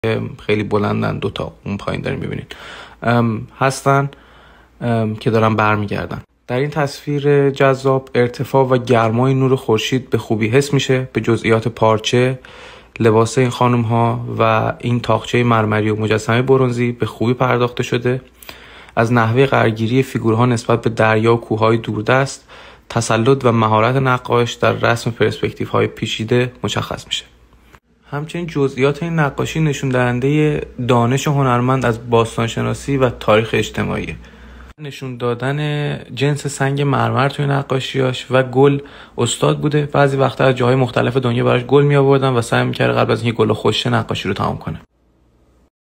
خیلی بلندن، دوتا اون پایین داریم میبینید هستن که دارن برمیگردن. در این تصویر جذاب ارتفاع و گرمای نور خورشید به خوبی حس میشه. به جزئیات پارچه، لباس این خانم ها و این تاقچه مرمری و مجسمه برنزی به خوبی پرداخته شده. از نحوه قرارگیری فیگورها نسبت به دریا و کوههای دوردست، تسلط و مهارت نقاش در رسم پرسپکتیو های پیچیده مشخص میشه. همچنین جزئیات این نقاشی نشون دهنده دانش هنرمند از باستانشناسی و تاریخ اجتماعی. نشون دادن جنس سنگ مرمر توی نقاشیاش و گل استاد بوده. بعضی وقتا از جاهای مختلف دنیا براش گل می آوردن و سعی می‌کرد قبل از اینکه گل خوشه نقاشی رو تمام کنه.